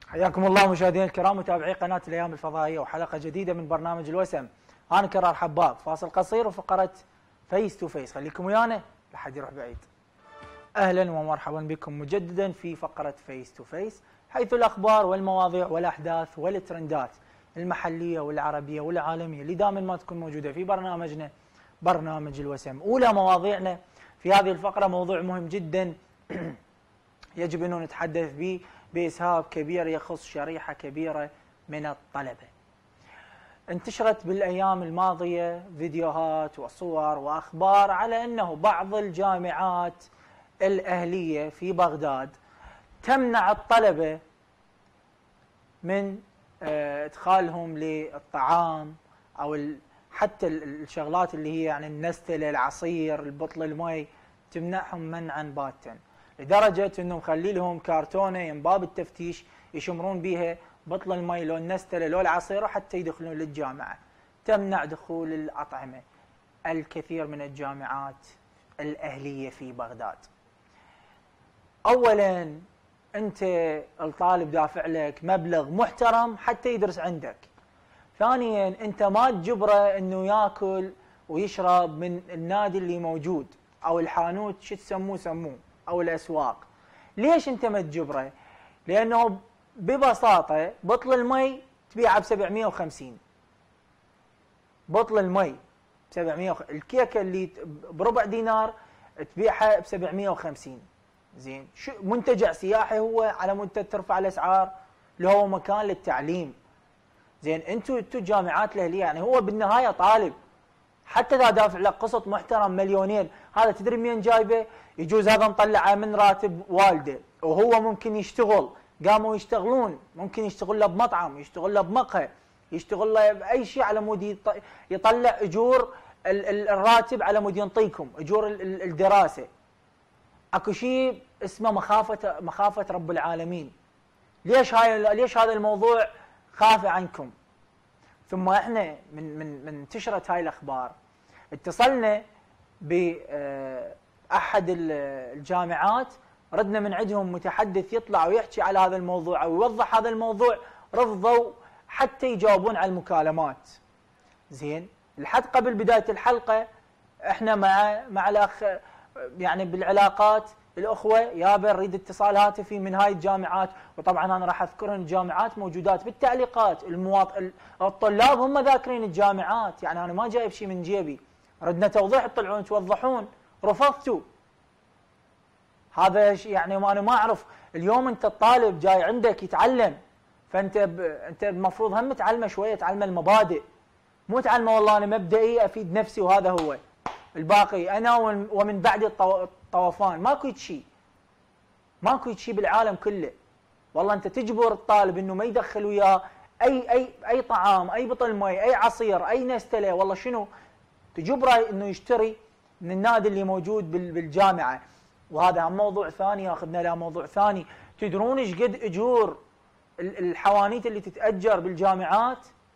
حياكم الله مشاهدينا الكرام متابعي قناة الأيام الفضائية وحلقة جديدة من برنامج الوسم. أنا كرار حباب، فاصل قصير وفقرة فيس تو فيس، خليكم ويانا لحد يروح بعيد. أهلا ومرحبا بكم مجددا في فقرة فيس تو فيس، حيث الأخبار والمواضيع والأحداث والترندات المحلية والعربية والعالمية اللي دائما ما تكون موجودة في برنامجنا برنامج الوسم. أولى مواضيعنا في هذه الفقرة موضوع مهم جدا يجب أن نتحدث به بإسهاب كبير يخص شريحة كبيرة من الطلبة. انتشرت بالأيام الماضية فيديوهات وصور وأخبار على أنه بعض الجامعات الأهلية في بغداد تمنع الطلبة من إدخالهم للطعام أو حتى الشغلات اللي هي يعني النستلة، العصير، البطل المي، تمنعهم منعا باتا، لدرجة انه مخلي لهم كرتونه من باب التفتيش يشمرون بيها بطل المي لو النستله لو العصير حتى يدخلون للجامعه. تمنع دخول الاطعمه الكثير من الجامعات الاهليه في بغداد. اولا انت الطالب دافع لك مبلغ محترم حتى يدرس عندك. ثانيا انت ما تجبره انه ياكل ويشرب من النادي اللي موجود او الحانوت، شو تسموه سموه، او الاسواق. ليش انت ما تجبره؟ لانه ببساطه بطل المي تبيعه ب 750، بطل المي ب 700، الكيكه اللي بربع دينار تبيعها ب 750. زين، شو منتجع سياحي هو على مود ترفع الاسعار؟ اللي هو مكان للتعليم. زين، انتم الجامعات الاهليه يعني هو بالنهايه طالب، حتى اذا دافع لك قسط محترم مليونين، هذا تدري منين جايبه؟ يجوز هذا مطلعه من راتب والده، وهو ممكن يشتغل، قاموا يشتغلون، ممكن يشتغل له بمطعم، يشتغل له بمقهى، يشتغل له باي شيء على مود يطلع اجور الراتب على مود ينطيكم اجور الدراسه. اكو شيء اسمه مخافه رب العالمين. ليش هذا الموضوع خافي عنكم؟ ثم احنا من انتشرت هاي الاخبار اتصلنا باحد الجامعات، ردنا من عندهم متحدث يطلع ويحكي على هذا الموضوع او يوضح هذا الموضوع، رفضوا حتى يجاوبون على المكالمات. زين، لحد قبل بدايه الحلقه احنا مع الاخ يعني بالعلاقات الاخوه يابا نريد اتصال هاتفي من هاي الجامعات، وطبعا انا راح اذكرهم الجامعات موجودات بالتعليقات، الطلاب هم ذاكرين الجامعات، يعني انا ما جايب شيء من جيبي، ردنا توضيح تطلعون توضحون، رفضتوا. هذا يعني انا ما اعرف. اليوم انت الطالب جاي عندك يتعلم، فانت انت المفروض هم تعلمه شويه، تعلمه المبادئ، مو تعلمه والله انا مبدئي افيد نفسي وهذا هو، الباقي انا ومن بعد الطوفان. ماكو شيء، ماكو شيء بالعالم كله. والله انت تجبر الطالب انه ما يدخل وياه اي طعام، اي بطل مي، اي عصير، اي نستله، والله شنو، تجبره انه يشتري من النادي اللي موجود بالجامعه. وهذا موضوع ثاني ياخذنا الى موضوع ثاني. تدرون ايش قد اجور الحوانيت اللي تتاجر بالجامعات؟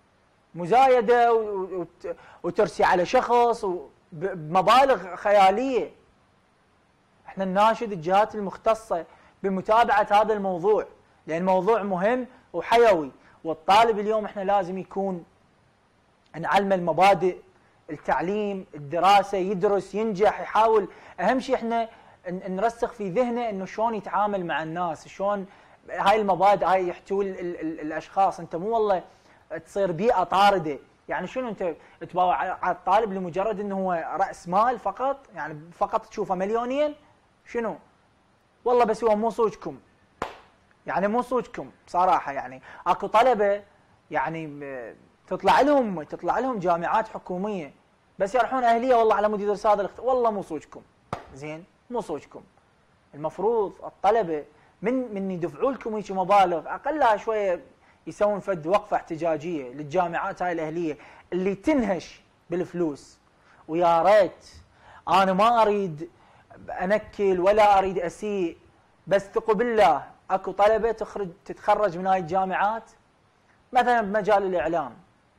مزايده وترسي على شخص بمبالغ خياليه. احنا نناشد الجهات المختصه بمتابعه هذا الموضوع، لان الموضوع مهم وحيوي، والطالب اليوم احنا لازم يكون نعلمه المبادئ، التعليم، الدراسه، يدرس، ينجح، يحاول. اهم شيء احنا نرسخ في ذهنه انه شلون يتعامل مع الناس، شلون هاي المبادئ هاي يحتوي الاشخاص. انت مو والله تصير بيئه طارده، يعني شنو انت تباوع على الطالب لمجرد انه هو راس مال فقط، يعني فقط تشوفه مليونين؟ شنو؟ والله بس هو مو صوجكم، يعني مو صوجكم بصراحه. يعني اكو طلبه يعني تطلع لهم جامعات حكوميه بس يروحون اهليه والله على مود يدرس هذا والله مو صوجكم. زين، مو صوجكم. المفروض الطلبه من يدفعوا لكم هيك مبالغ اقلها شويه يسوون فد وقفه احتجاجيه للجامعات هاي الاهليه اللي تنهش بالفلوس. ويا ريت، انا ما اريد انكل ولا اريد اسيء، بس ثقوا بالله اكو طلبه تتخرج من هاي الجامعات مثلا بمجال الاعلام،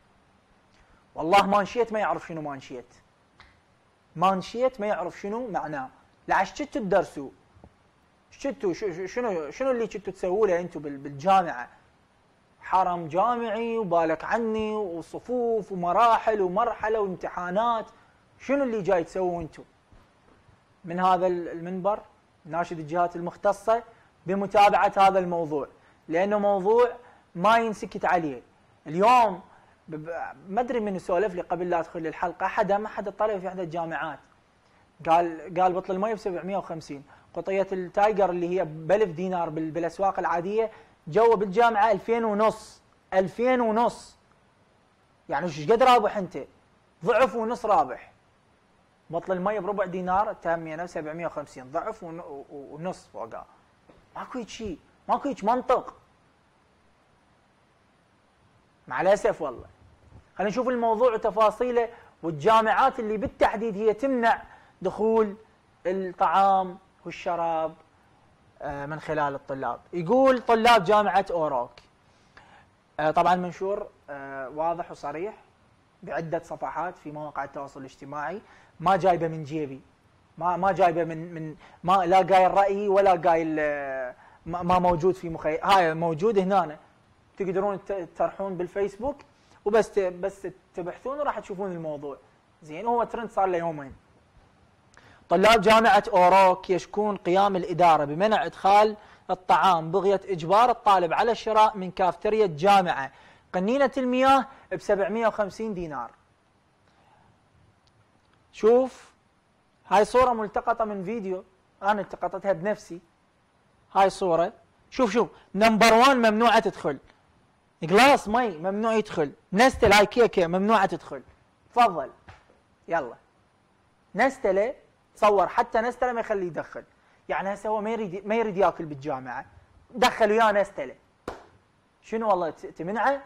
والله مانشيت ما يعرف شنو مانشيت، مانشيت ما يعرف شنو معناه. لعش تدرسوا شنو اللي كنتوا تسووا له انتم بالجامعه؟ حرم جامعي وبالك عني وصفوف ومراحل ومرحله وامتحانات. شنو اللي جاي تسووا انتم؟ من هذا المنبر ناشد الجهات المختصه بمتابعه هذا الموضوع، لانه موضوع ما ينسكت عليه. اليوم ما ادري من سولف لي قبل لا ادخل الحلقه، احد الطلبه في احدى الجامعات قال بطل المي ب 750، قطيه التايجر اللي هي ب 1000 دينار بالاسواق العاديه جوا بالجامعه 2000 ونص. 2000 ونص يعني ايش قد رابح انت؟ ضعف ونص رابح. بطل المي بربع دينار اتهم 750، ضعف ونص فوقها. ماكو هيك شيء، ماكو هيك منطق مع الاسف والله. خلينا نشوف الموضوع وتفاصيله والجامعات اللي بالتحديد هي تمنع دخول الطعام والشراب من خلال الطلاب. يقول طلاب جامعة أوروك، طبعا منشور واضح وصريح بعدة صفحات في مواقع التواصل الاجتماعي، ما جايبه من جيبي، ما جايبه من ما لا قايل رأيي ولا قايل ما موجود في مخيل، هاي موجود هنا، تقدرون ترحون بالفيسبوك وبس تبحثون وراح تشوفون الموضوع. زين، هو ترند صار له يومين. طلاب جامعة أوروك يشكون قيام الإدارة بمنع إدخال الطعام بغية إجبار الطالب على الشراء من كافتريا الجامعة قنينة المياه ب 750 دينار. شوف، هاي صورة ملتقطة من فيديو، أنا التقطتها بنفسي. هاي صورة، شوف نمبر 1 ممنوعة تدخل، جلاس مي ممنوع يدخل، نستل هاي كيكة ممنوعة تدخل. تفضل يلا نستله، تصور حتى نستله ما يخليه يدخل. يعني هسه هو ما يريد ياكل بالجامعة، دخل وياه نستله. شنو والله تمنعه؟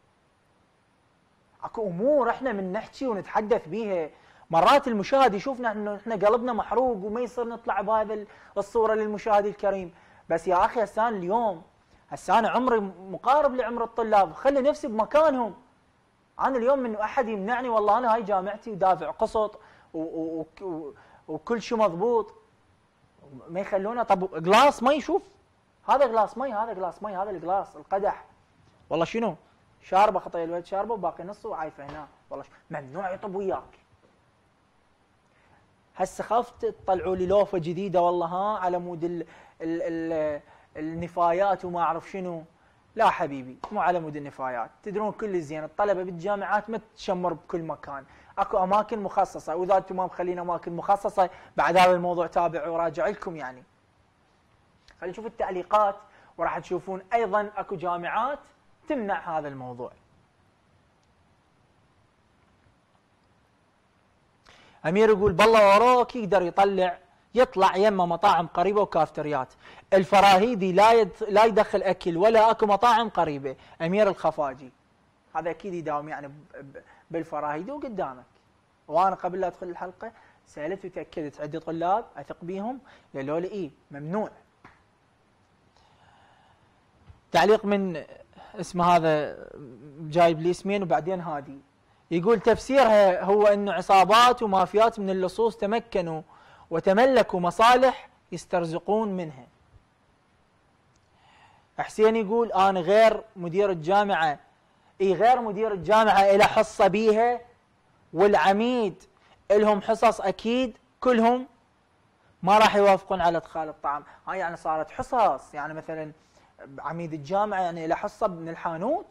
اكو امور احنا من نحكي ونتحدث بيها، مرات المشاهد يشوفنا انه احنا قلبنا محروق وما يصير نطلع بهذا الصورة للمشاهد الكريم. بس يا اخي هسه اليوم، هسه انا عمري مقارب لعمر الطلاب، خلي نفسي بمكانهم. انا اليوم من احد يمنعني، والله انا هاي جامعتي ودافع قسط وكل شيء مضبوط، ما يخلونا. طب جلاس مي، شوف هذا جلاس مي، هذا جلاس مي، هذا الجلاس القدح، والله شنو شاربه، خطيه الولد شاربه وباقي نصه وعايفه هنا، والله ممنوع يطب وياك. هسه خفت تطلعوا لي لوفه جديده والله، ها على مود النفايات وما اعرف شنو. لا حبيبي، مو على مود النفايات. تدرون كل زين الطلبه بالجامعات ما تشمر بكل مكان، اكو اماكن مخصصه، واذا انتم ما مخلين اماكن مخصصه بعد هذا الموضوع تابعوا وراجع لكم يعني. خلينا نشوف التعليقات وراح تشوفون ايضا اكو جامعات تمنع هذا الموضوع. امير يقول بالله وراك يقدر يطلع يمه مطاعم قريبه وكافتريات. الفراهيدي لا يدخل اكل ولا اكو مطاعم قريبه. امير الخفاجي هذا اكيد يداوم يعني بالفراهيدي وقدامك. وانا قبل لا ادخل الحلقه سالت وتاكدت عده طلاب اثق بيهم قالوا لي ايه ممنوع. تعليق من اسمه هذا جايب لي اسمين وبعدين هادي، يقول تفسيرها هو انه عصابات ومافيات من اللصوص تمكنوا وتملكوا مصالح يسترزقون منها. حسين يقول انا غير مدير الجامعه، غير مدير الجامعه له حصه بيها، والعميد لهم حصص اكيد، كلهم ما راح يوافقون على ادخال الطعام. هاي يعني صارت حصص، يعني مثلا عميد الجامعه يعني له حصه من الحانوت.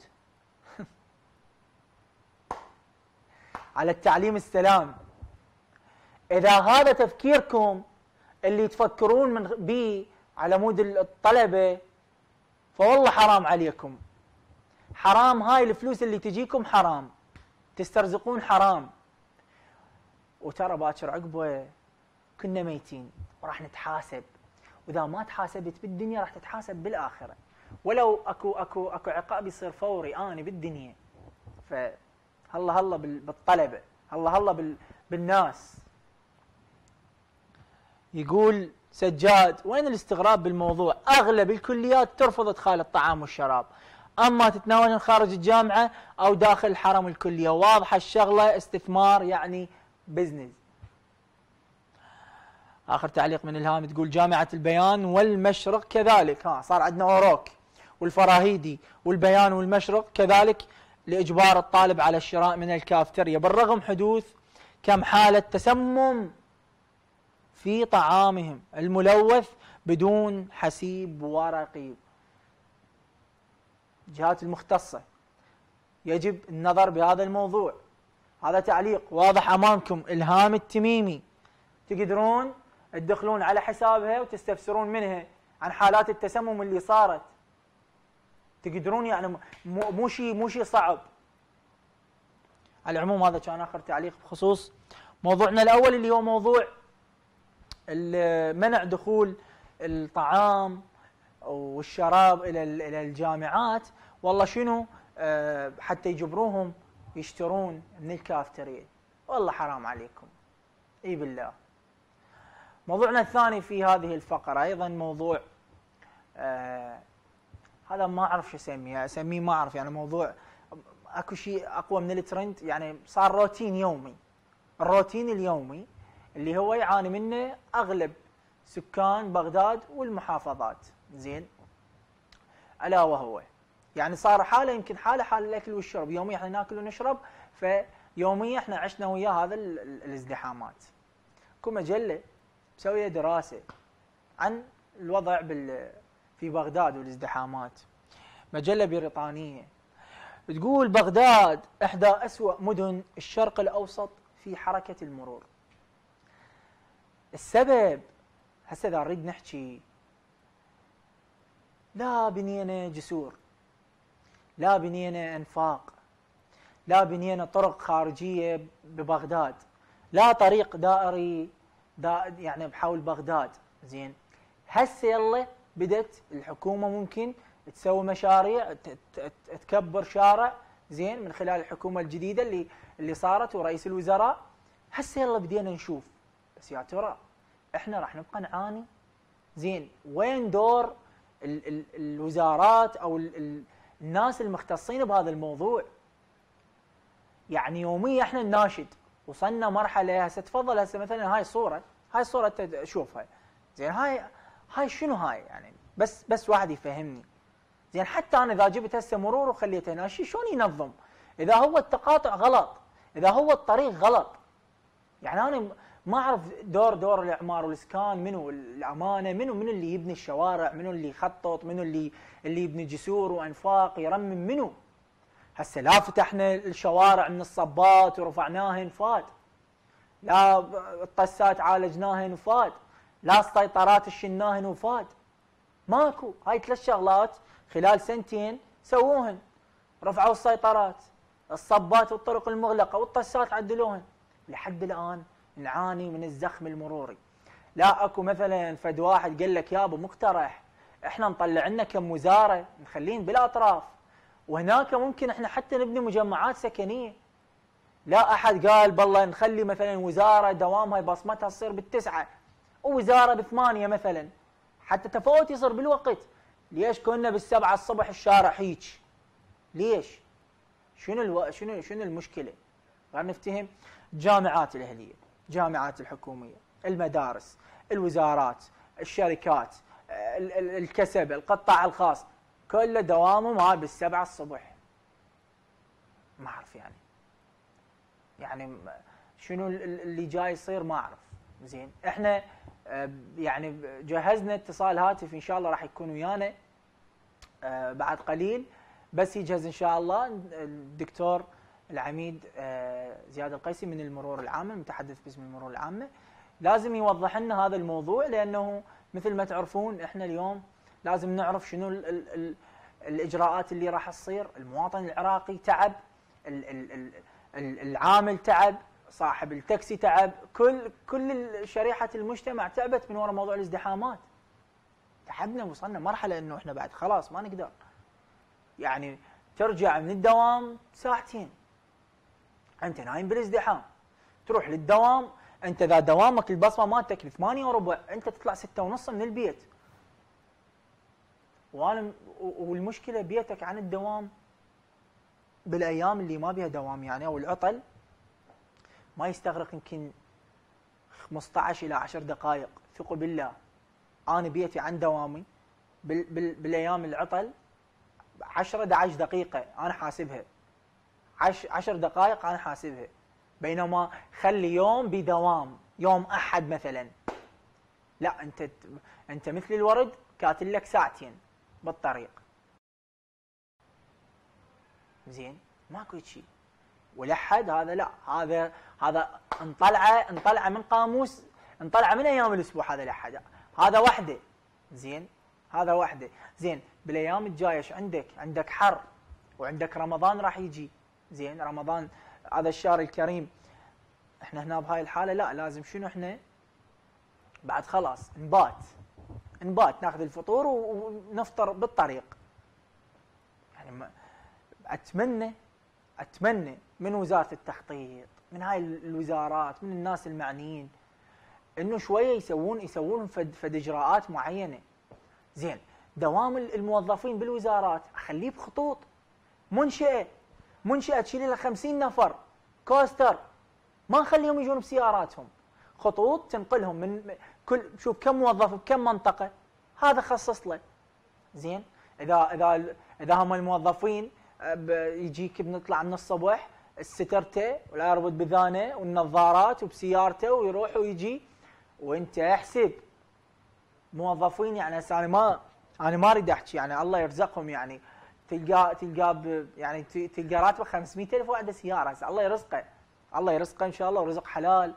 على التعليم السلام. اذا هذا تفكيركم اللي تفكرون من بيه على مود الطلبه، فوالله حرام عليكم، حرام. هاي الفلوس اللي تجيكم حرام، تسترزقون حرام. وترى باكر عقبه كنا ميتين وراح نتحاسب، واذا ما تحاسبت بالدنيا راح تتحاسب بالاخره، ولو اكو عقاب يصير فوري اني بالدنيا. فهلا بالطلبه، هلا بالناس. يقول سجاد وين الاستغراب بالموضوع؟ اغلب الكليات ترفض ادخال الطعام والشراب، اما تتناولون خارج الجامعه او داخل الحرم الكليه. واضحه الشغله، استثمار يعني بزنس. اخر تعليق من الهام تقول جامعه البيان والمشرق كذلك، صار عندنا اوروك والفراهيدي والبيان والمشرق، كذلك لإجبار الطالب على الشراء من الكافتيريا، بالرغم حدوث كم حالة تسمم في طعامهم الملوث بدون حسيب ورقي. الجهات المختصة يجب النظر بهذا الموضوع. هذا تعليق واضح أمامكم. إلهام التميمي، تقدرون تدخلون على حسابها وتستفسرون منها عن حالات التسمم اللي صارت، تقدرون يعني مو شيء صعب. على العموم هذا كان آخر تعليق بخصوص موضوعنا الأول، اللي هو موضوع منع دخول الطعام والشراب إلى الجامعات. والله شنو حتى يجبروهم يشترون من الكافتريا، والله حرام عليكم، اي بالله. موضوعنا الثاني في هذه الفقرة أيضا موضوع هذا ما أعرف شو أسميه ما أعرف، يعني موضوع أكو شيء أقوى من الترند، يعني صار روتين يومي. الروتين اليومي اللي هو يعاني منه أغلب سكان بغداد والمحافظات، زين، ألا وهو يعني صار حالة يمكن حال الأكل والشرب. يوميا احنا ناكل ونشرب، فيوميا احنا عشنا وياه هذا الازدحامات. اكو مجلة مسوية دراسة عن الوضع في بغداد والازدحامات، مجلة بريطانية، تقول بغداد إحدى أسوأ مدن الشرق الأوسط في حركة المرور. السبب هسه إذا نريد نحكي، لا بنينا جسور، لا بنينا أنفاق، لا بنينا طرق خارجية ببغداد، لا طريق دائري يعني بحول بغداد، زين. هسه يلا بدت الحكومة ممكن تسوي مشاريع تكبر شارع، زين، من خلال الحكومة الجديدة اللي صارت ورئيس الوزراء. هسه يلا بدينا نشوف، بس يا ترى احنا راح نبقى نعاني؟ زين، وين دور الوزارات او الناس المختصين بهذا الموضوع؟ يعني يوميا احنا نناشد، وصلنا مرحله هسه. تفضل هسه مثلا هاي صوره انت شوفها، زين، هاي شنو هاي يعني؟ بس واحد يفهمني، زين. حتى انا اذا جبت هسه مرور وخليته ماشي، شلون ينظم اذا هو التقاطع غلط، اذا هو الطريق غلط؟ يعني انا ما اعرف دور الاعمار والاسكان منو، الامانه منو اللي يبني الشوارع، منو اللي يخطط، منو اللي يبني جسور وانفاق يرمم، منو؟ هسه لا فتحنا الشوارع من الصبات ورفعناها نفاد، لا الطسات عالجناها نفاد، لا السيطرات شلناها نفاد، ماكو. هاي 3 شغلات خلال 2 سنين سووهن، رفعوا السيطرات، الصبات والطرق المغلقه والطسات عدلوهن. لحد الان نعاني من الزخم المروري. لا اكو مثلا فد واحد قال لك يابا مقترح احنا نطلع لنا كم وزاره نخلين بالاطراف، وهناك ممكن احنا حتى نبني مجمعات سكنيه. لا احد قال بالله نخلي مثلا وزاره دوامها بصمتها تصير ب9 ووزاره ب8 مثلا، حتى تفاوت يصير بالوقت. ليش كنا ب7 الصبح الشارع هيك؟ ليش؟ شنو المشكله؟ غير نفتهم. الجامعات الاهليه، الجامعات الحكوميه، المدارس، الوزارات، الشركات، الكسب، القطاع الخاص، كله دوامه ما ب7 الصبح. ما اعرف يعني شنو اللي جاي يصير ما اعرف. زين، احنا يعني جهزنا اتصال هاتف ان شاء الله راح يكون ويانا بعد قليل، بس يجهز ان شاء الله الدكتور العميد زياد القيسي من المرور العامه، المتحدث باسم المرور العامه. لازم يوضح لنا هذا الموضوع، لانه مثل ما تعرفون احنا اليوم لازم نعرف شنو الاجراءات اللي راح تصير. المواطن العراقي تعب، العامل تعب، صاحب التاكسي تعب، كل شريحه المجتمع تعبت من وراء موضوع الازدحامات. تعبنا، وصلنا مرحله انه احنا بعد خلاص ما نقدر. يعني ترجع من الدوام 2 ساعة، انت نايم بالازدحام، تروح للدوام، انت اذا دوامك البصمه مالتك 8:15، انت تطلع 6:30 من البيت. والمشكله بيتك عن الدوام بالايام اللي ما بيها دوام يعني، او العطل، ما يستغرق يمكن 15 الى 10 دقائق. ثقوا بالله انا بيتي عن دوامي بالايام العطل 10 11 دقيقه انا حاسبها، 10 دقائق انا حاسبها. بينما خلي يوم بدوام، يوم احد مثلا، لا انت مثل الورد كاتل لك ساعتين بالطريق. زين ماكو شيء. والاحد هذا لا، هذا انطلع من قاموس، انطلع من ايام الاسبوع هذا الاحد، هذا وحده. زين هذا وحده. زين بالايام الجايه ايش عندك؟ عندك حر، وعندك رمضان راح يجي. زين رمضان هذا الشهر الكريم، احنا هنا بهاي الحاله لا، لازم شنو احنا بعد خلاص نبات ناخذ الفطور ونفطر بالطريق. يعني اتمنى من وزاره التخطيط، من هاي الوزارات، من الناس المعنيين، انه شويه يسوون فد اجراءات معينه. زين دوام الموظفين بالوزارات اخليه بخطوط، منشأة تشيل لها 50 نفر كوستر، ما نخليهم يجون بسياراتهم، خطوط تنقلهم من كل، شوف كم موظف بكم منطقه، هذا خصص له. زين اذا هم الموظفين يجيك بنطلع من الصبح السترته ولا يربط بذانه والنظارات وبسيارته ويروح ويجي، وانت احسب موظفين. يعني هسه انا ما اريد احكي، يعني الله يرزقهم، يعني تلقى يعني تلقى راتبه 500,000 وعنده سياره. هسه الله يرزقه ان شاء الله ورزق حلال،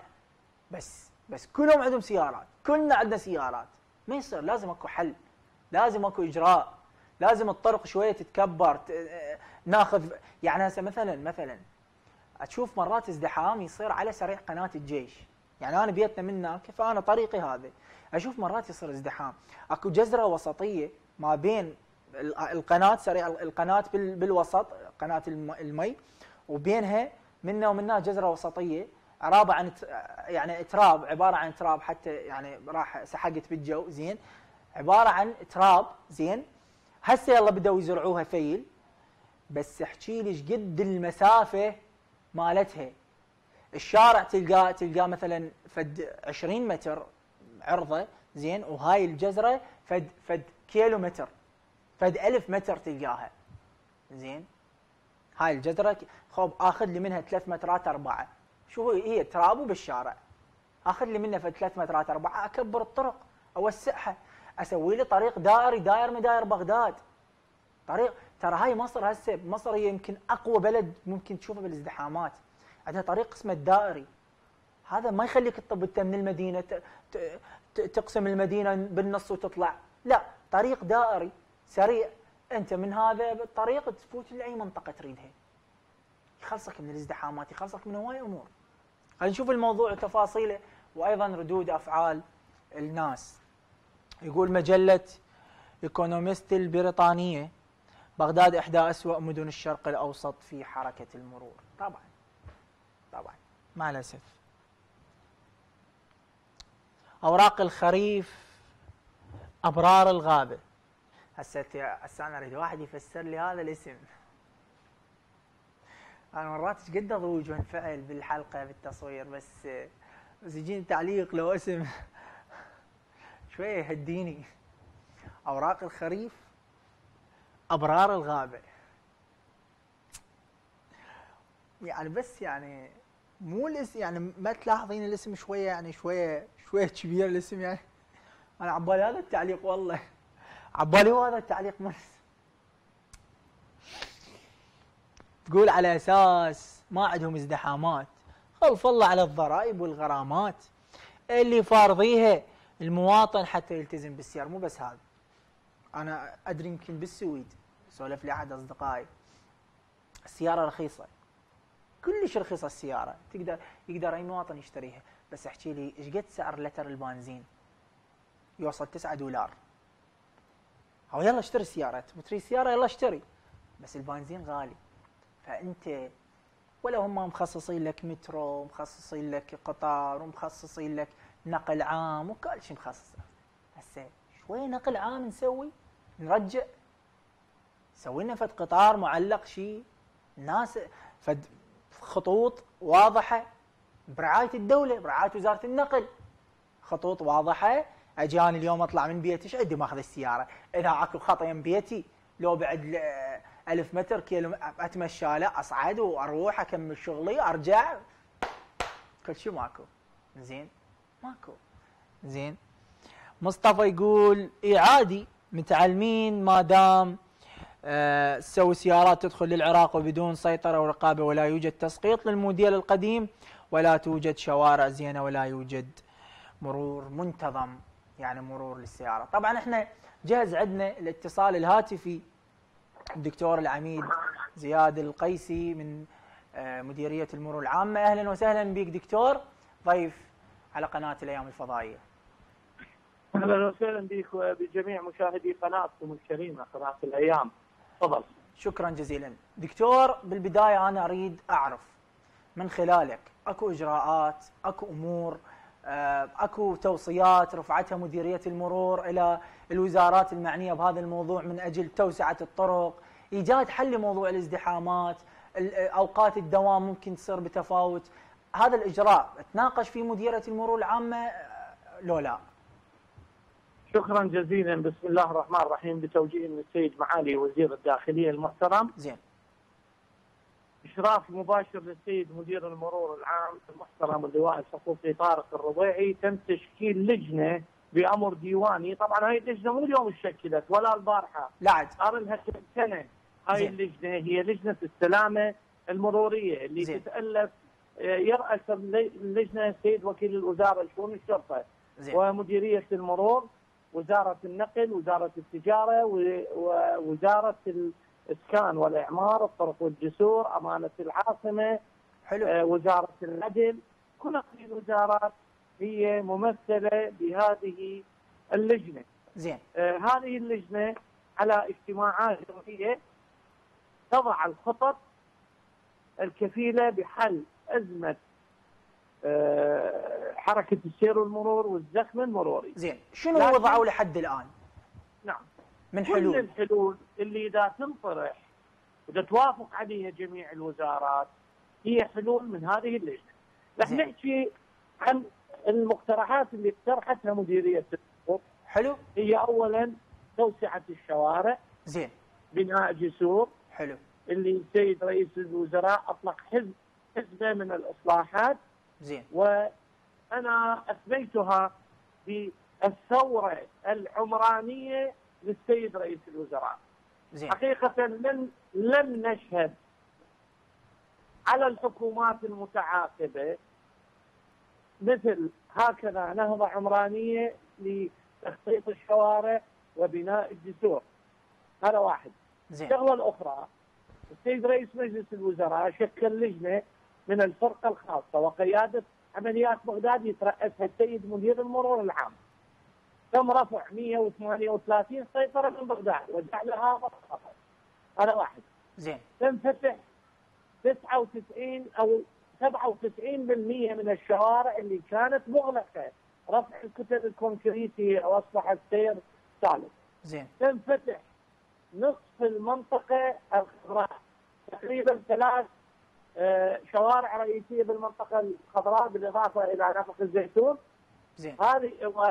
بس كلهم عندهم سيارات، كلنا عندنا سيارات. ما يصير، لازم اكو حل، لازم اكو اجراء، لازم الطرق شويه تتكبر، ناخذ. يعني هسه مثلا اشوف مرات ازدحام يصير على سريع قناه الجيش. يعني انا بيتنا من هناك، فانا طريقي هذا، اشوف مرات يصير ازدحام، اكو جزره وسطيه ما بين القناه، سريع القناه بالوسط، قناه المي، وبينها ومنها جزره وسطيه عباره عن يعني تراب، عباره عن تراب، حتى يعني راح سحقت بالجو. زين عباره عن تراب. زين هسه يلا بدأوا يزرعوها ثيل، بس احكي لي ايش قد المسافه مالتها. الشارع تلقاه مثلا فد 20 متر عرضه. زين وهاي الجزره فد كيلو متر، فد 1000 متر تلقاها. زين هاي الجزره خب اخذ لي منها 3 مترات 4، شو هي تراب بالشارع، اخذ لي منها فد 3 مترات 4، اكبر الطرق، اوسعها، اسوي لي طريق دائري داير مداير بغداد. طريق، ترى هاي مصر هسه، مصر هي يمكن اقوى بلد ممكن تشوفه بالازدحامات، عندها طريق اسمه الدائري. هذا ما يخليك تطب انت من المدينه تقسم المدينه بالنص وتطلع، لا، طريق دائري سريع، انت من هذا الطريق تفوت لاي منطقه تريدها، يخلصك من الازدحامات، يخلصك من هواي امور. خلينا نشوف الموضوع وتفاصيله، وايضا ردود افعال الناس. يقول مجله ايكونومست البريطانيه: بغداد احدى اسوأ مدن الشرق الاوسط في حركه المرور. طبعا مع الاسف. اوراق الخريف ابرار الغابه. هسه انا اريد واحد يفسر لي هذا الاسم. انا مرات ايش قد اضوج وانفعل بالحلقه بالتصوير، بس يجيني تعليق لو اسم شويه يهديني. اوراق الخريف ابرار الغابه، يعني بس يعني مو الاسم، يعني ما تلاحظين الاسم شويه، يعني شويه كبير الاسم. يعني انا عبالي هذا التعليق، والله عبالي هو هذا التعليق. تقول على اساس ما عندهم ازدحامات، خلف الله على الضرائب والغرامات اللي فارضيها المواطن حتى يلتزم بالسيارة. مو بس هذا، انا ادري يمكن بالسويد سولف لي احد اصدقائي، السياره رخيصه، كلش رخيصه السياره، يقدر اي مواطن يشتريها. بس احكي لي ايش قد سعر لتر البنزين؟ يوصل $9. او يلا اشتري سياره، تريد سياره يلا اشتري، بس البنزين غالي. فانت ولو هم مخصصين لك مترو، مخصصين لك قطار، ومخصصين لك نقل عام وكل شيء مخصص، هسه شوي نقل عام نرجع، سوي لنا فد قطار معلق شيء، ناس فد خطوط واضحه برعايه الدوله، برعايه وزاره النقل، خطوط واضحه. اجاني اليوم اطلع من بيتي، ايش عندي ماخذ السياره؟ اذا اكو خط يم بيتي لو بعد 1000 متر كيلو اتمشى له، اصعد واروح اكمل شغلي ارجع، كل شيء ماكو. زين ماكو. زين مصطفى يقول اي عادي متعلمين ما دام تسوي سيارات تدخل للعراق وبدون سيطره ورقابه، ولا يوجد تسقيط للموديل القديم، ولا توجد شوارع زينه، ولا يوجد مرور منتظم، يعني مرور للسياره. طبعا احنا جهز عندنا الاتصال الهاتفي الدكتور العميد زياد القيسي من مديريه المرور العامه. اهلا وسهلا بك دكتور، ضيف على قناه الايام الفضائيه. اهلا وسهلا بك وبجميع مشاهدي قناتكم الكريمه قناه الايام. تفضل. شكرا جزيلا دكتور. بالبدايه انا اريد اعرف من خلالك، اكو اجراءات، اكو امور، اكو توصيات رفعتها مديريه المرور الى الوزارات المعنيه بهذا الموضوع من اجل توسعه الطرق، ايجاد حل لموضوع الازدحامات، اوقات الدوام ممكن تصير بتفاوت، هذا الاجراء تناقش فيه مديريه المرور العامه لو لا؟ شكرا جزيلا. بسم الله الرحمن الرحيم، بتوجيه من السيد معالي وزير الداخليه المحترم. زين. اشراف مباشر للسيد مدير المرور العام المحترم اللواء الحقوقي طارق الرضيعي، تم تشكيل لجنه بامر ديواني. طبعا هاي اللجنه مو اليوم شكلت ولا البارحه، لا صار لها سنه. هاي اللجنه هي لجنه السلامه المروريه اللي زين. تتالف، يراس اللجنه السيد وكيل الوزاره لشؤون الشرطه زين. ومديريه المرور، وزاره النقل، وزاره التجاره، ووزاره الاسكان والاعمار، الطرق والجسور، امانه العاصمه، حلو. وزاره العدل. كل هذه الوزارات هي ممثله بهذه اللجنه. زين. هذه اللجنه على اجتماعات يوميه تضع الخطط الكفيله بحل ازمه حركه السير والمرور والزخم المروري. زين، شنو وضعوا لحد الان؟ نعم، من حلول. كل الحلول اللي اذا تنطرح وتتوافق عليها جميع الوزارات هي حلول من هذه اللجنه. رح نحكي عن المقترحات اللي اقترحتها مديريه المرور. حلو. هي اولا توسعه الشوارع. زين. بناء جسور. حلو. اللي السيد رئيس الوزراء اطلق حزمه من الاصلاحات. زين. وانا اثبتها بالثوره العمرانيه للسيد رئيس الوزراء. زين. حقيقه لم نشهد على الحكومات المتعاقبه مثل هكذا نهضه عمرانيه لتخطيط الشوارع وبناء الجسور. هذا واحد. زين. الشغله الاخرى، السيد رئيس مجلس الوزراء شكل لجنه من الفرقه الخاصه وقياده عمليات بغداد يترأسها السيد مدير المرور العام. تم رفع 138 سيطره من بغداد وجعلها مخططه. هذا واحد. زين. تم فتح 99 او 97% من الشوارع اللي كانت مغلقه، رفع الكتل الكونكريتيه واصبح السير سالك. زين. تم فتح نصف المنطقه الخضراء، تقريبا 3 شوارع رئيسيه بالمنطقه الخضراء بالاضافه الى نفق الزيتون. زين. هذه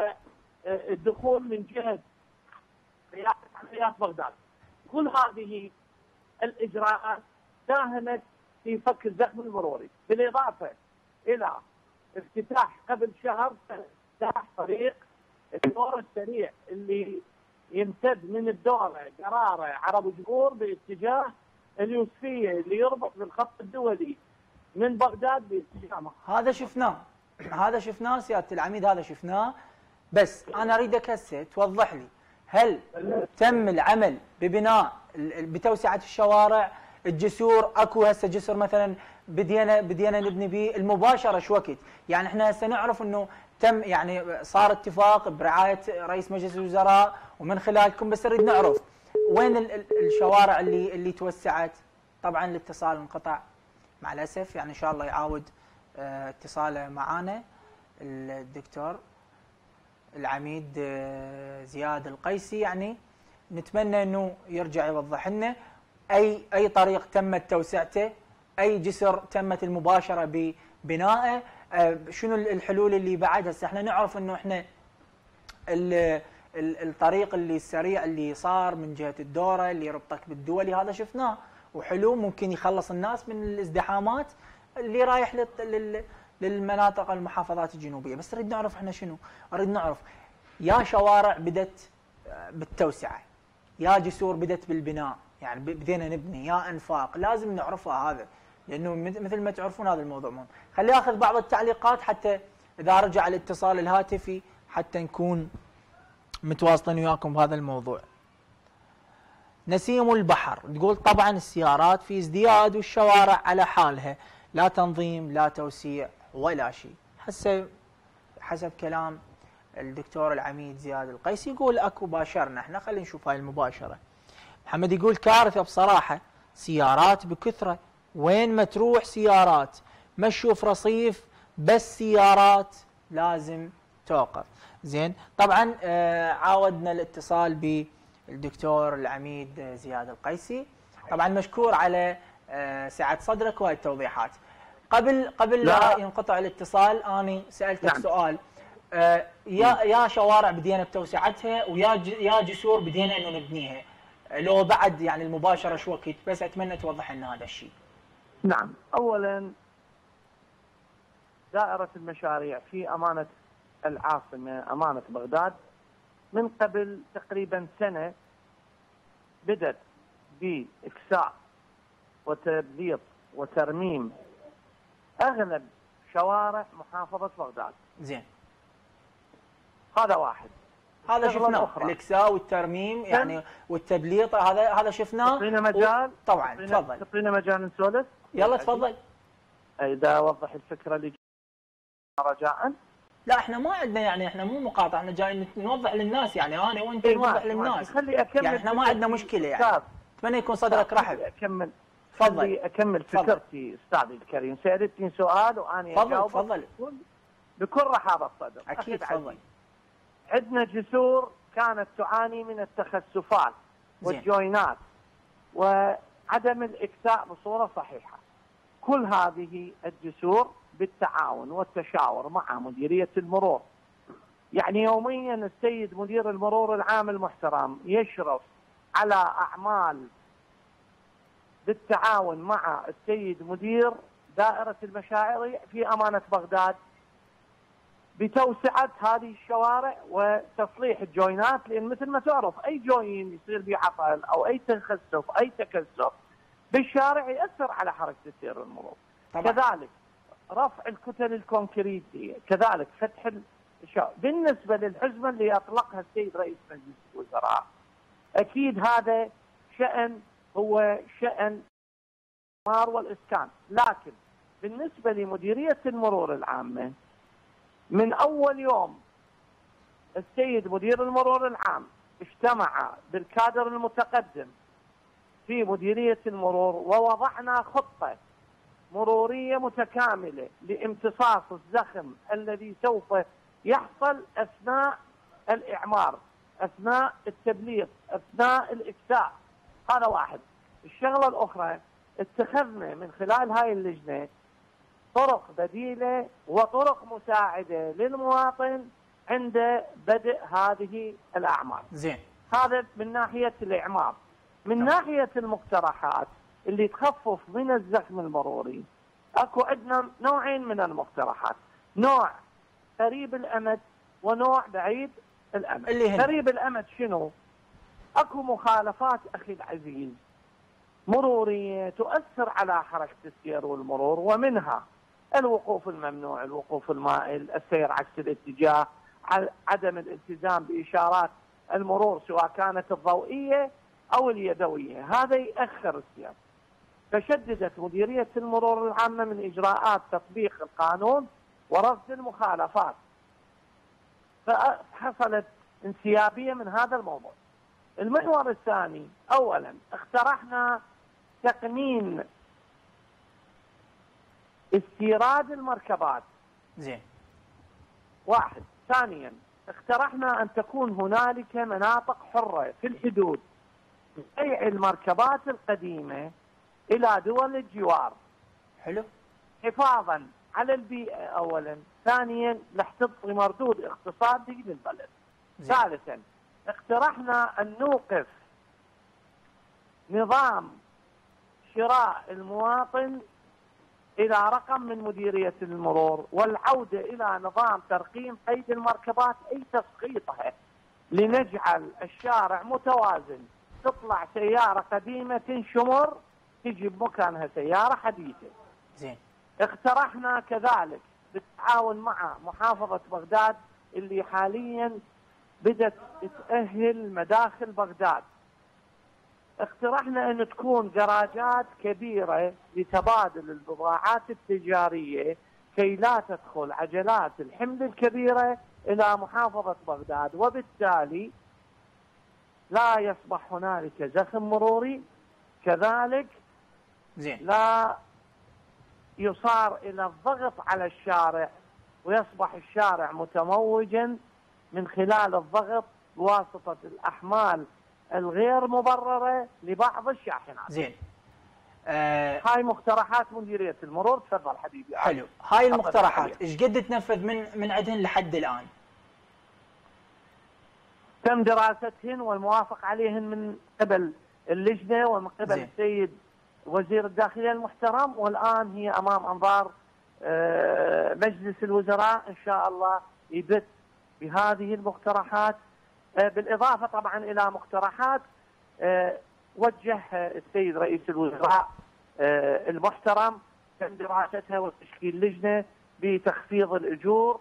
الدخول من جهه قياده عمليات بغداد. كل هذه الاجراءات ساهمت في فك الزخم المروري، بالاضافه الى افتتاح قبل شهر افتتاح طريق الدور السريع اللي يمتد من الدوره قراره عرب جبور باتجاه اليوسفيه اللي يربط بالخط الدولي من بغداد باتجاه مصر. هذا شفناه سياده العميد، هذا شفناه. بس انا اريدك هسه توضح لي، هل تم العمل ببناء بتوسعه الشوارع، الجسور؟ اكو هسه جسر مثلا بدينا نبني به المباشره شو وقت؟ يعني احنا هسه نعرف انه تم، يعني صار اتفاق برعايه رئيس مجلس الوزراء ومن خلالكم، بس نريد نعرف وين الشوارع اللي توسعت. طبعا الاتصال انقطع مع الاسف، يعني ان شاء الله يعاود اتصاله معنا الدكتور العميد زياد القيسي. يعني نتمنى انه يرجع يوضح لنا اي طريق تمت توسعته، اي جسر تمت المباشره ببنائه، شنو الحلول اللي بعد. هسه احنا نعرف انه احنا الطريق اللي السريع اللي صار من جهه الدوره اللي يربطك بالدولي هذا شفناه وحلو، ممكن يخلص الناس من الازدحامات اللي رايح للمناطق المحافظات الجنوبيه. بس نريد نعرف احنا شنو؟ نريد نعرف يا شوارع بدت بالتوسعه، يا جسور بدت بالبناء، يعني بدينا نبني، يا انفاق، لازم نعرفها هذا، لانه مثل ما تعرفون هذا الموضوع مهم. خليني اخذ بعض التعليقات حتى اذا رجع الاتصال الهاتفي حتى نكون متواصلين وياكم بهذا الموضوع. نسيم البحر تقول طبعا السيارات في ازدياد والشوارع على حالها، لا تنظيم لا توسيع ولا شيء. حسب كلام الدكتور العميد زياد القيسي يقول اكو باشرنا احنا. خلينا نشوف هاي المباشره. محمد يقول كارثه بصراحه، سيارات بكثره، وين ما تروح سيارات، ما تشوف رصيف بس سيارات، لازم توقف. زين، طبعا عاودنا الاتصال بالدكتور العميد زياد القيسي، طبعا مشكور على سعة صدرك وهي التوضيحات. قبل لا ينقطع الاتصال انا سالتك سؤال، يا شوارع بدينا بتوسعتها ويا جسور بدينا انه نبنيها، لو بعد يعني المباشره شو وقت، بس اتمنى توضح لنا هذا الشيء. نعم، اولا دائره المشاريع في امانه العاصمه، امانه بغداد، من قبل تقريبا سنه بدت باكساء وتبليط وترميم اغلب شوارع محافظه بغداد. زين، هذا واحد. هذا شفناه، الاكساء والترميم يعني والتبليط، هذا شفناه. تعطينا مجال طبعا تفضل، تعطينا مجال نسولف. يلا تفضل. اذا اوضح الفكره اللي رجاء. لا احنا ما عندنا، يعني احنا مو مقاطعه، احنا جايين نوضح للناس، يعني انا وانت نوضح للناس. خلي اكمل، يعني احنا ما عندنا مشكله، يعني اتمنى يكون صدرك رحب. اكمل، تفضل اكمل فكرتي استاذي الكريم. سالتني سؤال وانا اجاوب. تفضل بكل رحابه الصدر. اكيد تفضل. عندنا جسور كانت تعاني من التخسفات والجوينات وعدم الاكساء بصوره صحيحه. كل هذه الجسور بالتعاون والتشاور مع مديريه المرور، يعني يوميا السيد مدير المرور العام المحترم يشرف على اعمال بالتعاون مع السيد مدير دائره المشاريع في امانه بغداد بتوسعه هذه الشوارع وتصليح الجوينات، لان مثل ما تعرف اي جوين يصير به عطل او اي تخسف اي تكسر بالشارع ياثر على حركه السير والمرور. كذلك رفع الكتل الكونكريتيه، كذلك فتح بالنسبه للحزمه اللي اطلقها السيد رئيس مجلس الوزراء، اكيد هذا شان هو شان الاستثمار والاسكان، لكن بالنسبه لمديريه المرور العامه من اول يوم السيد مدير المرور العام اجتمع بالكادر المتقدم في مديريه المرور ووضعنا خطه مروريه متكامله لامتصاص الزخم الذي سوف يحصل اثناء الاعمار، اثناء التبليط، اثناء الاكساء. هذا واحد. الشغله الاخرى، اتخذنا من خلال هاي اللجنه طرق بديله وطرق مساعده للمواطن عند بدء هذه الاعمال. زين. هذا من ناحيه الاعمار. من ناحيه المقترحات اللي تخفف من الزخم المروري، اكو عندنا نوعين من المقترحات، نوع قريب الامد ونوع بعيد الامد. قريب الامد شنو؟ اكو مخالفات اخي العزيز مروريه تؤثر على حركه السير والمرور، ومنها الوقوف الممنوع، الوقوف المائل، السير عكس الاتجاه، عدم الالتزام باشارات المرور سواء كانت الضوئيه او اليدويه، هذا ياخر السير. فشددت مديريه المرور العامه من اجراءات تطبيق القانون ورصد المخالفات، فحصلت انسيابيه من هذا الموضوع. المحور الثاني، اولا اقترحنا تقنين استيراد المركبات. زين. واحد. ثانيا اقترحنا ان تكون هنالك مناطق حره في الحدود بيع المركبات القديمه الى دول الجوار. حلو. حفاظا على البيئه اولا، ثانيا لح تعطي مردود اقتصادي للبلد. ثالثا اقترحنا أن نوقف نظام شراء المواطن إلى رقم من مديرية المرور، والعودة إلى نظام ترقيم قيد المركبات أي تسقيطها، لنجعل الشارع متوازن. تطلع سيارة قديمة تنشمر، تجي بمكانها سيارة حديثة. زين. اقترحنا كذلك بالتعاون مع محافظة بغداد اللي حاليا بدأت تأهل مداخل بغداد، اقترحنا أن تكون جراجات كبيرة لتبادل البضاعات التجارية كي لا تدخل عجلات الحمل الكبيرة إلى محافظة بغداد، وبالتالي لا يصبح هنالك زخم مروري. كذلك زين. لا يصار إلى الضغط على الشارع ويصبح الشارع متموجا من خلال الضغط بواسطة الأحمال الغير مبررة لبعض الشاحنات. زين. هاي مقترحات مديرية المرور. تفضل حبيبي. حلو. هاي المقترحات ايش قد تنفذ من عندهن لحد الآن؟ تم دراستهن والموافق عليهن من قبل اللجنة ومن قبل زين. السيد وزير الداخلية المحترم، والآن هي أمام أنظار مجلس الوزراء. إن شاء الله يبت بهذه المقترحات، بالإضافة طبعا إلى مقترحات وجهها السيد رئيس الوزراء المحترم تم دراستها وتشكيل لجنة بتخفيض الأجور،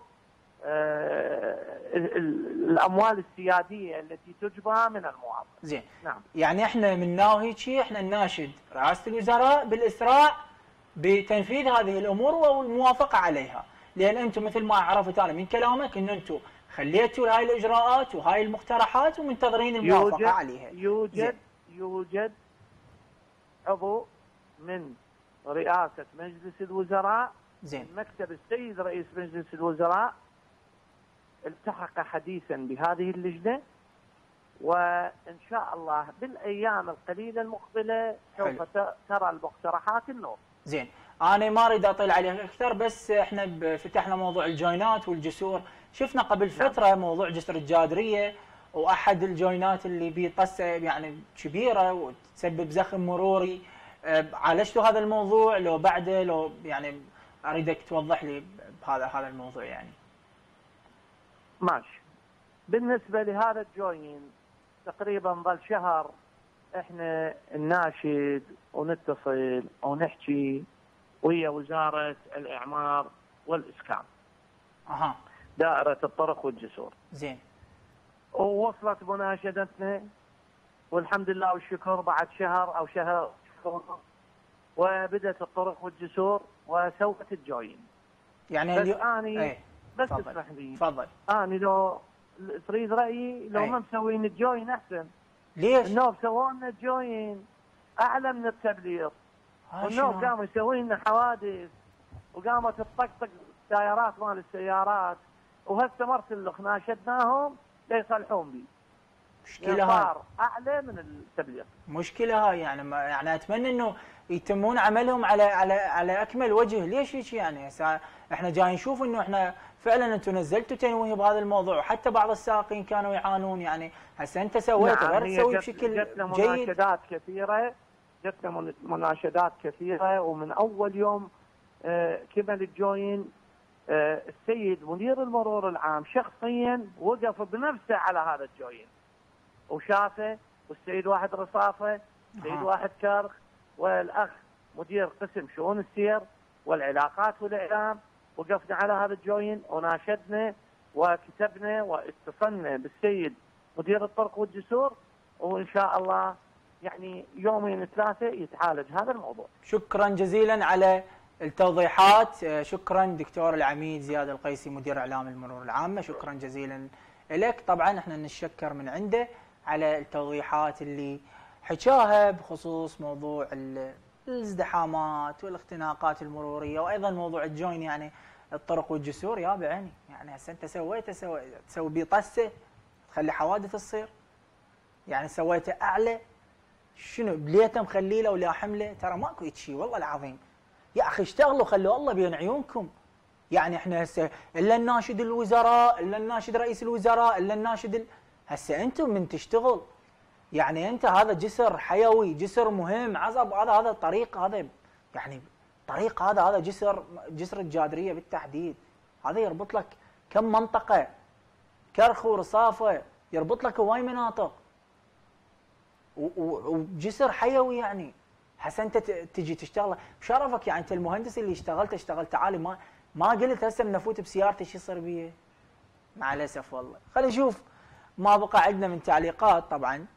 الأموال السيادية التي تجبى من المواطن. زين. نعم. يعني احنا من ناهيك احنا نناشد رئاسة الوزراء بالإسراع بتنفيذ هذه الأمور والموافقة عليها، لأن أنتم مثل ما عرفت أنا من كلامك أن أنتم خليتوا هاي الإجراءات وهاي المقترحات ومنتظرين الموافقة عليها. يوجد عضو من رئاسة مجلس الوزراء، زين، مكتب السيد رئيس مجلس الوزراء التحق حديثا بهذه اللجنة، وإن شاء الله بالأيام القليلة المقبلة سوف ترى المقترحات النور. زين. أنا ما أريد أطيل عليك أكثر، بس إحنا فتحنا موضوع الجوينات والجسور. شفنا قبل فترة موضوع جسر الجادرية، وأحد الجوينات اللي بيطسة يعني كبيرة وتسبب زخم مروري. عالجتوا هذا الموضوع لو بعده؟ لو يعني أريدك توضح لي هذا الموضوع يعني. ماشي. بالنسبة لهذا الجوين تقريبا ظل شهر احنا نناشد ونتصل ونحكي ويا وزارة الإعمار والإسكان، دائرة الطرق والجسور. زين. ووصلت مناشدتنا والحمد لله والشكر بعد شهر أو شهر وبدأت الطرق والجسور وسوت الجوين. يعني بس أنا بس اسمح لي. تفضل. أنا لو تريد رأيي لو ما مسوين الجوين أحسن. ليش؟ النوب سووا لنا الجوين أعلى من التبليغ، والنوب قاموا يسوون لنا حوادث وقامت تطقطق التايرات مال السيارات، وهسه مرسل ناشدناهم ليصلحون بي. مشكلة هاي أعلى من التبليغ. مشكلة هاي يعني أتمنى إنه يتمون عملهم على أكمل وجه. ليش هيك يعني؟ احنا جاي نشوف إنه احنا فعلا أنتم نزلتوا تنويه بهذا الموضوع، وحتى بعض السائقين كانوا يعانون. يعني هسه أنت سويت غير تسوي بشكل جتنا جيد. مناشدات كثيرة، جتنا مناشدات كثيرة، ومن أول يوم كمل الجوين السيد مدير المرور العام شخصيا وقف بنفسه على هذا الجوين وشافه، والسيد واحد رصافه، السيد واحد كرخ، والأخ مدير قسم شؤون السير والعلاقات والإعلام. وقفنا على هذا الجوين وناشدنا وكتبنا واتصلنا بالسيد مدير الطرق والجسور، وإن شاء الله يعني يومين ثلاثة يتعالج هذا الموضوع. شكرا جزيلا على التوضيحات. شكرا دكتور العميد زياد القيسي مدير إعلام المرور العامة، شكرا جزيلا لك. طبعا احنا نتشكر من عنده على التوضيحات اللي حكاها بخصوص موضوع الازدحامات والاختناقات المروريه، وايضا موضوع الجوين يعني الطرق والجسور. يا بعيني يعني هسه انت تسوي بيه طسه تخلي حوادث تصير، يعني سويته اعلى شنو بليته مخليه له ولا حمله؟ ترى ماكو شيء والله العظيم. يا اخي اشتغلوا خلوا الله بين عيونكم. يعني احنا هسه الا نناشد الوزراء، الا نناشد رئيس الوزراء، الا نناشد هسه انتم من تشتغل يعني انت هذا جسر حيوي، جسر مهم، عصب، هذا طريق، هذا يعني طريق، هذا جسر الجادريه بالتحديد، هذا يربط لك كم منطقه، كرخ ورصافه، يربط لك هواي مناطق وجسر حيوي. يعني هسه انت تجي تشتغل بشرفك، يعني انت المهندس اللي اشتغلت عالي، ما قلت هسه من افوت بسيارتي شو يصير بيه؟ مع الاسف والله. خلينا نشوف ما بقى عندنا من تعليقات. طبعا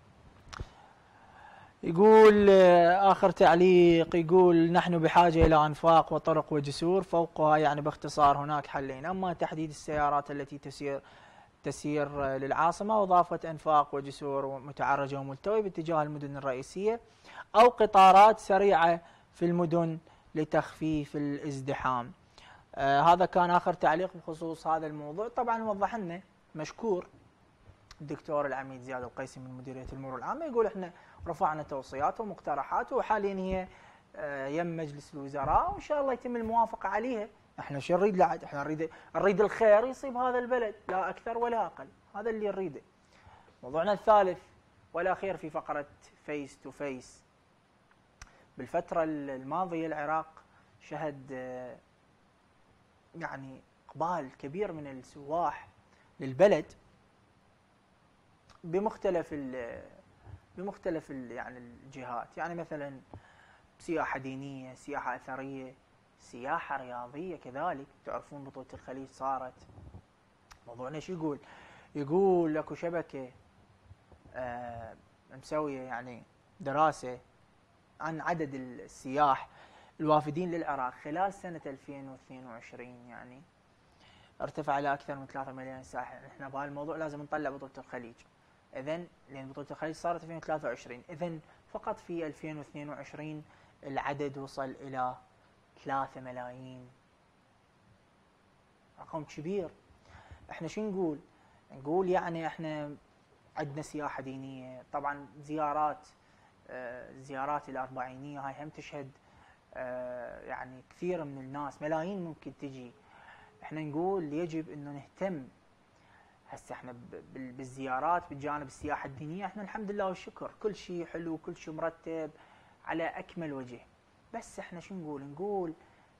يقول آخر تعليق، يقول نحن بحاجة إلى أنفاق وطرق وجسور فوقها، يعني باختصار هناك حلين: أما تحديد السيارات التي تسير للعاصمة وإضافة أنفاق وجسور متعرجة وملتوية باتجاه المدن الرئيسية، أو قطارات سريعة في المدن لتخفيف الازدحام. هذا كان آخر تعليق بخصوص هذا الموضوع. طبعا وضح لنا مشكور الدكتور العميد زياد القيسي من مديرية المرور العامة، يقول احنا رفعنا توصيات ومقترحات وحاليا هي يم مجلس الوزراء وان شاء الله يتم الموافقة عليها. احنا شو نريد لعد؟ احنا نريد الخير يصيب هذا البلد، لا اكثر ولا اقل، هذا اللي نريده. موضوعنا الثالث والاخير في فقرة فيس تو فيس. بالفترة الماضية العراق شهد يعني اقبال كبير من السواح للبلد بمختلف يعني الجهات، يعني مثلا سياحة دينية، سياحة أثرية، سياحة رياضية كذلك. تعرفون بطولة الخليج صارت. موضوعنا شو يقول؟ يقول اكو شبكة مسوية يعني دراسة عن عدد السياح الوافدين للعراق خلال سنة 2022، يعني ارتفع إلى أكثر من 3 مليون سائح. احنا بهالموضوع لازم نطلع بطولة الخليج، إذن لأن بطولة الخليج صارت 2023، إذن فقط في 2022 العدد وصل إلى 3 ملايين. رقم كبير. احنا شو نقول؟ نقول يعني احنا عندنا سياحة دينية، طبعا زيارات الأربعينية هاي هم تشهد يعني كثير من الناس، ملايين ممكن تجي. احنا نقول يجب انه نهتم. هسه احنا بالزيارات بالجانب السياحة الدينية احنا الحمد لله والشكر كل شيء حلو، كل شيء مرتب على اكمل وجه. بس احنا شو نقول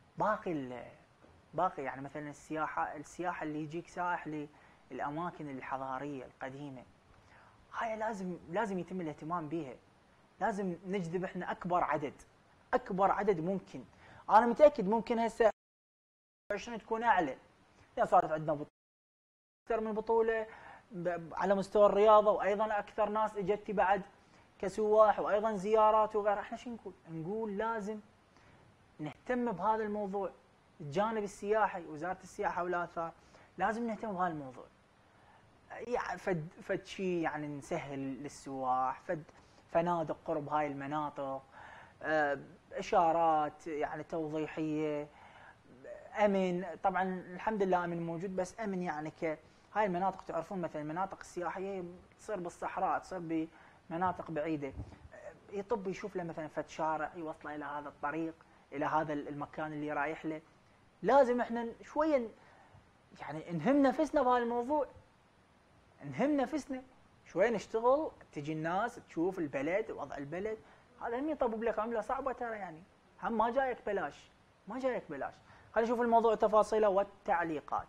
باقي يعني مثلا السياحة اللي يجيك سائح للاماكن الحضارية القديمة، هاي لازم يتم الاهتمام بها. لازم نجذب احنا اكبر عدد ممكن. انا متأكد ممكن هسه 20 تكون اعلى، لان صارت عندنا اكثر من بطولة على مستوى الرياضة، وايضا اكثر ناس اجت بعد كسواح، وايضا زيارات وغيرها. احنا شو نقول لازم نهتم بهذا الموضوع. الجانب السياحي، وزارة السياحة والاثار لازم نهتم بهذا الموضوع. يعني فد شيء يعني نسهل للسواح، فنادق قرب هاي المناطق، اشارات يعني توضيحية، امن. طبعا الحمد لله امن موجود، بس امن يعني هاي المناطق تعرفون مثلا المناطق السياحيه تصير بالصحراء، تصير بمناطق بعيده، يطب يشوف له مثلا فد شارع يوصله الى هذا الطريق، الى هذا المكان اللي رايح له. لازم احنا شويه يعني نهم نفسنا بهالموضوع، نهم نفسنا شويه، نشتغل، تجي الناس تشوف البلد ووضع البلد. هذا هم يطبب لك عمله صعبه ترى، يعني هم ما جايك بلاش. خلينا نشوف الموضوع تفاصيله والتعليقات.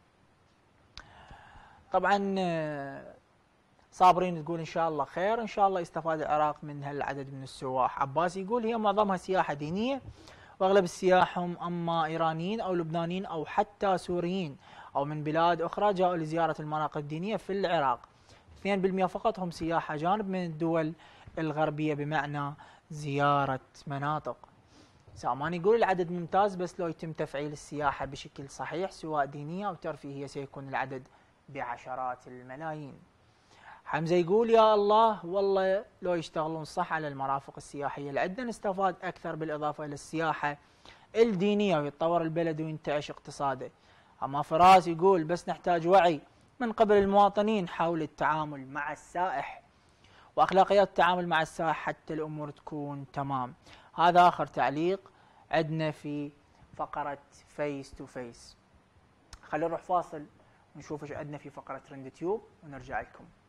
طبعا صابرين تقول ان شاء الله خير، ان شاء الله يستفاد العراق من هالعدد من السواح. عباس يقول هي معظمها سياحه دينيه، واغلب السياح هم اما ايرانيين او لبنانيين او حتى سوريين او من بلاد اخرى جاءوا لزياره المناطق الدينيه في العراق. 2% فقط هم سياح اجانب من الدول الغربيه، بمعنى زياره مناطق. سامان يقول العدد ممتاز، بس لو يتم تفعيل السياحة بشكل صحيح سواء دينية أو ترفيهية سيكون العدد بعشرات الملايين. حمزة يقول يا الله والله لو يشتغلون صح على المرافق السياحية اللي عندنا نستفاد أكثر، بالإضافة إلى السياحة الدينية، ويتطور البلد وينتعش اقتصاده. أما فراس يقول بس نحتاج وعي من قبل المواطنين حول التعامل مع السائح وأخلاقيات التعامل مع السائح حتى الأمور تكون تمام. هذا آخر تعليق عندنا في فقرة فيس تو فيس. خلينا نروح فاصل ونشوف ايش عندنا في فقرة ترند تيوب ونرجع لكم.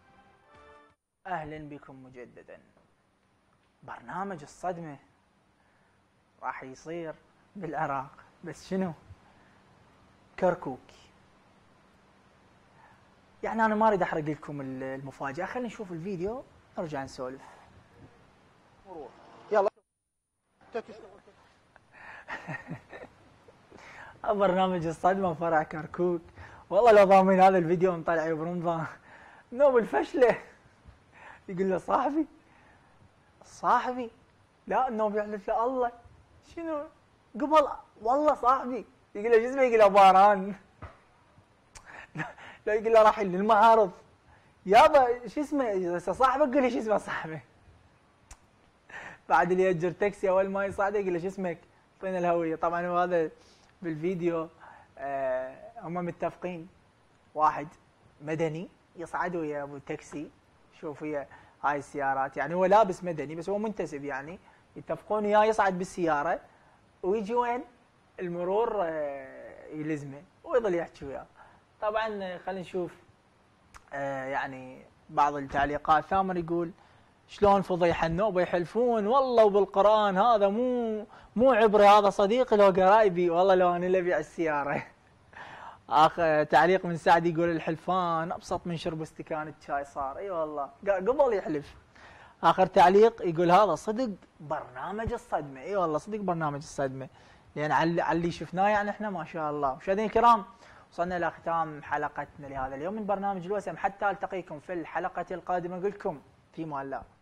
أهلا بكم مجددا. برنامج الصدمة راح يصير بالعراق، بس شنو؟ كركوك. يعني أنا ما أريد أحرق لكم المفاجأة، خلينا نشوف الفيديو نرجع نسولف. يلا. برنامج الصدمة فرع كركوك. والله لو ضامن هذا الفيديو مطلع برمضان نوب الفشلة. يقول له صاحبي لا النوب يحلف له الله شنو قبل والله صاحبي. يقول له شو اسمه؟ يقول له باران. لا يقول له راح للمعارض يابا شو اسمه صاحبك؟ قول لي شو اسمه صاحبه. بعد اللي يأجر تاكسي اول ما يصعده يقول له شو اسمك؟ فين الهويه. طبعا هو هذا بالفيديو هم متفقين، واحد مدني يصعد ويا ابو تاكسي. شوف هي هاي السيارات، يعني هو لابس مدني بس هو منتسب، يعني يتفقون وياه يصعد بالسياره ويجي وين؟ المرور يلزمه ويظل يحكي وياه. طبعا خلينا نشوف يعني بعض التعليقات. ثامر يقول شلون فضيحه النوبه يحلفون والله وبالقران هذا مو عبره، هذا صديقي لو قرايبي والله لو انا اللي ابيع السياره. تعليق من سعد يقول الحلفان ابسط من شرب استكانه شاي صار. اي والله قبل يحلف. اخر تعليق يقول هذا صدق برنامج الصدمه. اي والله صدق برنامج الصدمه، لان على اللي شفناه يعني احنا ما شاء الله. مشاهدينا الكرام وصلنا الى ختام حلقتنا لهذا اليوم من برنامج الوسم، حتى التقيكم في الحلقه القادمه. نقول لكم في امان الله.